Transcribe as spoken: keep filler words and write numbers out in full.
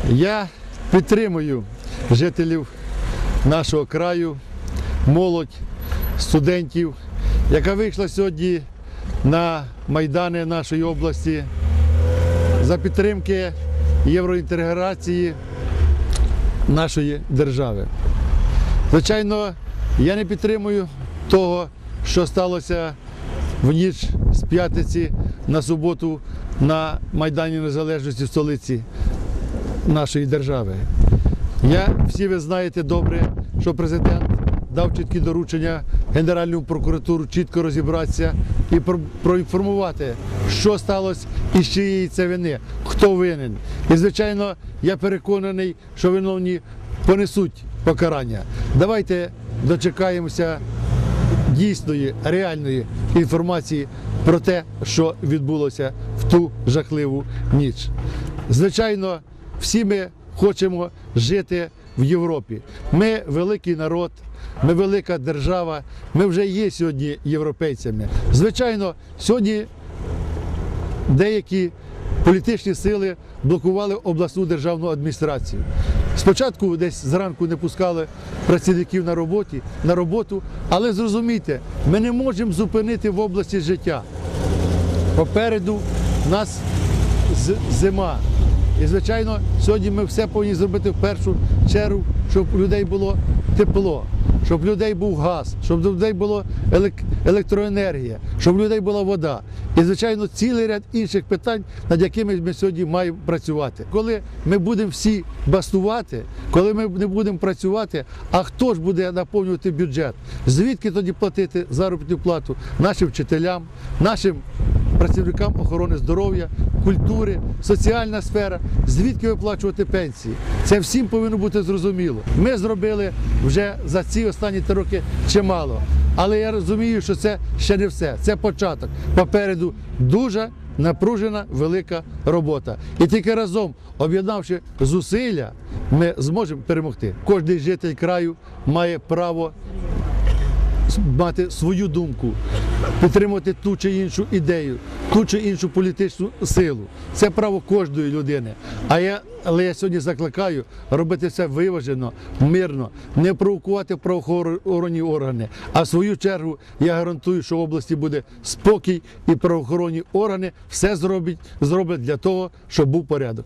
Я підтримую жителів нашого краю, молодь, студентів, яка вийшла сьогодні на майдани нашої області за підтримки євроінтеграції нашої держави. Звичайно, я не підтримую того, що сталося в ніч з п'ятниці на суботу на Майдані Незалежності в столиці нашої держави. Я, всі ви знаєте добре, що президент дав чіткі доручення Генеральному прокуратуру чітко розібратися і проінформувати, що сталося і з чиєї це вини, хто винен. І, звичайно, я переконаний, що виновні понесуть покарання. Давайте дочекаємося дійсної, реальної інформації про те, що відбулося в ту жахливу ніч. Звичайно, всі ми хочемо жити в Європі. Ми великий народ, ми велика держава, ми вже є сьогодні європейцями. Звичайно, сьогодні деякі політичні сили блокували обласну державну адміністрацію. Спочатку десь зранку не пускали працівників на роботі, на роботу, але зрозумійте, ми не можемо зупинити в області життя. Попереду в нас зима. І, звичайно, сьогодні ми все повинні зробити в першу чергу, щоб у людей було тепло, щоб у людей був газ, щоб у людей була електроенергія, щоб у людей була вода. І, звичайно, цілий ряд інших питань, над якими ми сьогодні маємо працювати. Коли ми будемо всі бастувати, коли ми не будемо працювати, а хто ж буде наповнювати бюджет? Звідки тоді платити заробітну плату нашим вчителям, нашим працівникам охорони здоров'я, культури, соціальна сфера, звідки виплачувати пенсії? Це всім повинно бути зрозуміло. Ми зробили вже за ці останні три роки чимало, але я розумію, що це ще не все, це початок. Попереду дуже напружена велика робота. І тільки разом, об'єднавши зусилля, ми зможемо перемогти. Кожен житель краю має право мати свою думку, підтримувати ту чи іншу ідею, ту чи іншу політичну силу. Це право кожної людини. А я, але я сьогодні закликаю робити все виважено, мирно, не провокувати правоохоронні органи. А в свою чергу я гарантую, що в області буде спокій і правоохоронні органи все зроблять, зроблять для того, щоб був порядок.